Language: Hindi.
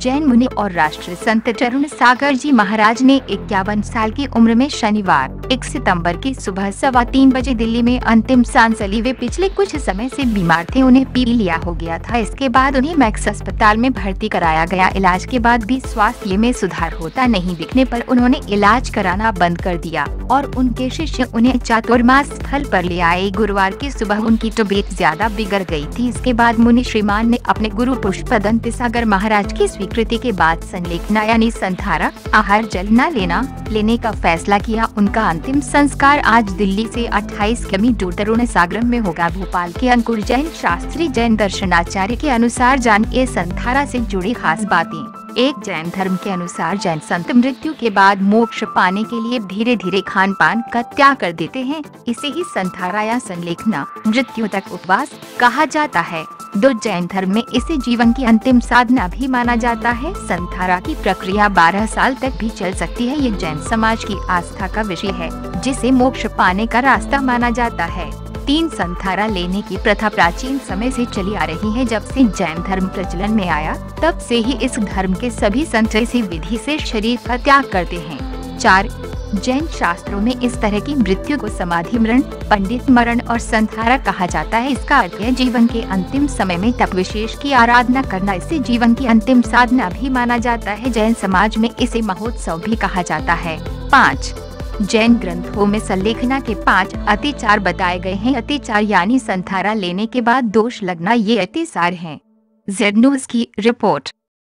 जैन मुनि और राष्ट्र संत तरुण सागर जी महाराज ने 51 साल की उम्र में शनिवार 1 सितंबर की सुबह 3:15 बजे दिल्ली में अंतिम सांस ली। वे पिछले कुछ समय से बीमार थे, उन्हें पीलिया हो गया था। इसके बाद उन्हें मैक्स अस्पताल में भर्ती कराया गया। इलाज के बाद भी स्वास्थ्य में सुधार होता नहीं दिखने पर उन्होंने इलाज कराना बंद कर दिया और उनके शिष्य उन्हें चातुर्मास स्थल पर ले आए। गुरुवार की सुबह उनकी तबीयत ज्यादा बिगड़ गई थी। इसके बाद मुनि श्रीमान ने अपने गुरु पुष्पदंत सागर महाराज की स्वीकृति के बाद संलेखना यानी संधारा आहार जल न लेने का फैसला किया। उनका अंतिम संस्कार आज दिल्ली से 28 किमी दूर तरुण सागर में होगा। भोपाल के अंकुर जैन शास्त्री जैन दर्शनाचार्य के अनुसार जानिए संधारा से जुड़ी खास बातें। एक जैन धर्म के अनुसार जैन संत मृत्यु के बाद मोक्ष पाने के लिए धीरे धीरे खान पान का त्याग कर देते हैं। इसे ही संधारा या संलेखना मृत्यु तक उपवास कहा जाता है। दो जैन धर्म में इसे जीवन की अंतिम साधना भी माना जाता है। संधारा की प्रक्रिया 12 साल तक भी चल सकती है। ये जैन समाज की आस्था का विषय है जिसे मोक्ष पाने का रास्ता माना जाता है। 3 संधारा लेने की प्रथा प्राचीन समय से चली आ रही है। जब से जैन धर्म प्रचलन में आया तब से ही इस धर्म के सभी संत इसी विधि से शरीर का त्याग करते हैं। 4 जैन शास्त्रों में इस तरह की मृत्यु को समाधि मरण, पंडित मरण और संधारा कहा जाता है। इसका अर्थ है जीवन के अंतिम समय में तप विशेष की आराधना करना। इसे जीवन की अंतिम साधना भी माना जाता है। जैन समाज में इसे महोत्सव भी कहा जाता है। 5 जैन ग्रंथों में संलेखना के 5 अतिचार बताए गए हैं। अतिचार यानी संधारा लेने के बाद दोष लगना, ये अतिसार हैं। जेड न्यूज की रिपोर्ट।